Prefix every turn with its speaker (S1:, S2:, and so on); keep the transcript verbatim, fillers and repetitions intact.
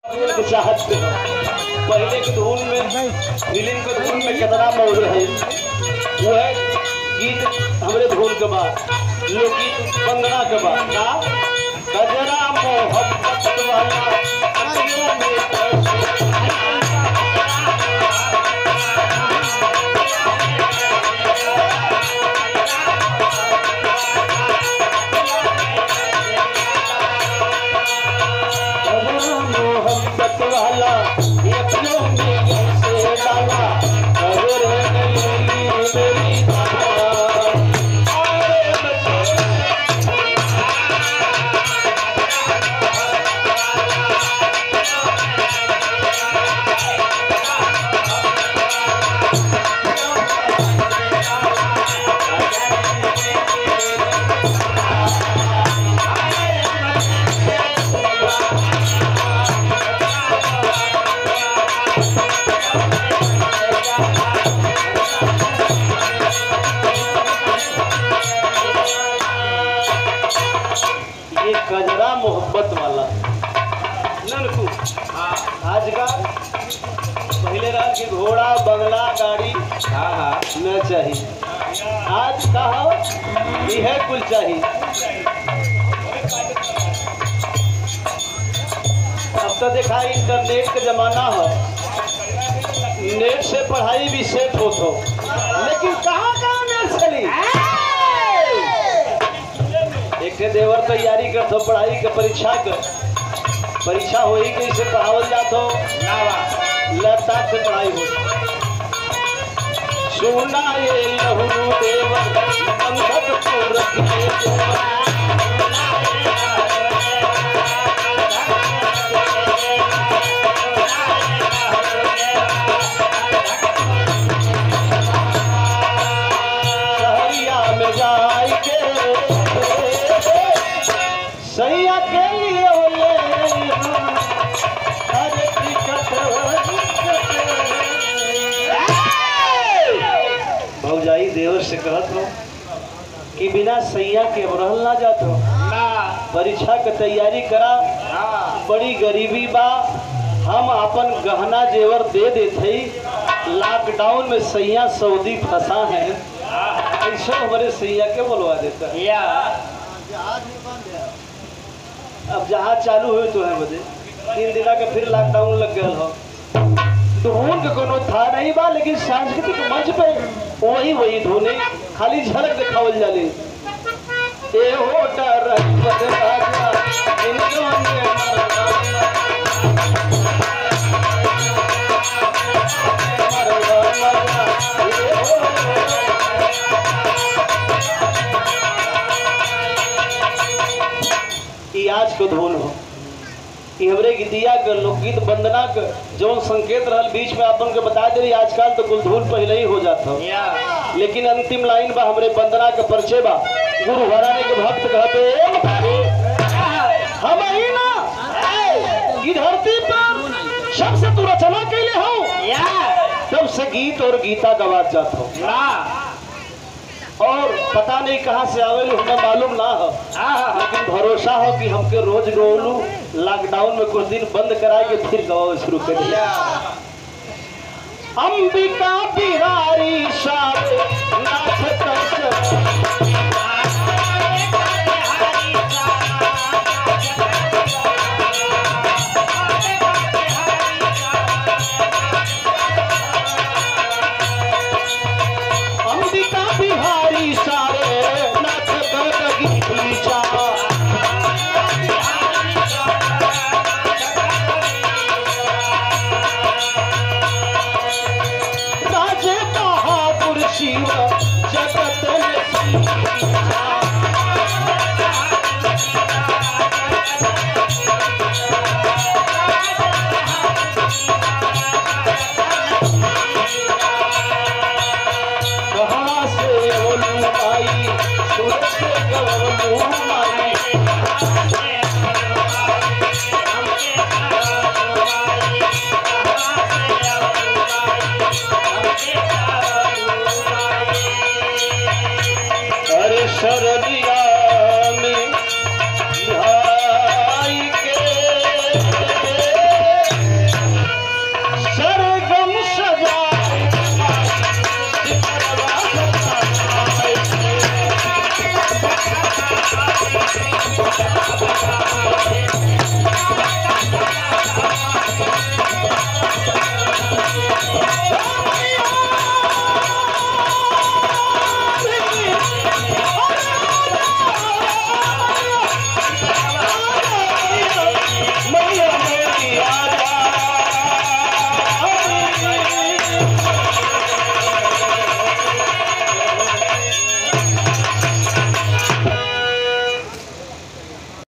S1: चाहत पे पहले के धुन में फिल्म के धुन में कितना मौज है। वो है गीत हमरे धुन के बाद लोकगीत वंदना के बाद ना गजरा मोहब्बत वाला वाला यकियों में कैसे डाला अगर नहीं मेरी गजरा मोहब्बत वाला ननकू आज का पहले रात की घोड़ा बंगला गाड़ी हाँ हाँ न चाहिए। आज कहा यह कुल चाहिए। अब तो देखा इंटरनेट का जमाना है, नेट से पढ़ाई भी सेट हो तो, लेकिन कहाँ कहाँ नेट चली। एक देवर तैयारी कर तो पढ़ाई के परीक्षा कर परीक्षा हो ही कैसे पढ़ावल जात हो लैपटॉप से पढ़ाई हो। सुना ये लहू देवर बंधक शहरिया में जाए के सैया के लिए भौजाई देवर से कहत हो कि बिना सैया के रहल ना जात हो। परीक्षा के तैयारी करा, बड़ी गरीबी बा, हम अपन गहना जेवर दे देते। लॉकडाउन में सैया सऊदी फंसा है, ऐसा हमारे सैया के बोलवा देता है। अब जहाज चालू हुए तो है बजे तीन दिन के फिर लॉकडाउन लग गया हो। धुन के कोनो था नहीं बा, लेकिन सांस्कृतिक मंच पे वही वही धुने खाली झलक दिखावल जाले। ए हो डर आज को धुन हो हमरे गीतिया के लोकगीत वंदना के जो संकेत रहल बीच में अपन के बता दे। आजकल तो कुल धुन पहले ही हो जाता हो, लेकिन अंतिम लाइन बा हमरे वंदना के परिचय बा। गुरु हराने के भक्त कहते हम ही ना ई धरती पर सबसे तू रचना कैले हो, तब से गीत और गीता गवात जात हो। और पता नहीं कहाँ से आवेलू हमें मालूम ना हो, लेकिन भरोसा हो कि हमके रोज गवलू लॉकडाउन में कुछ दिन बंद करा के फिर गवाओ शुरू कर दिया। अंबिका बिहारी सारे नाथ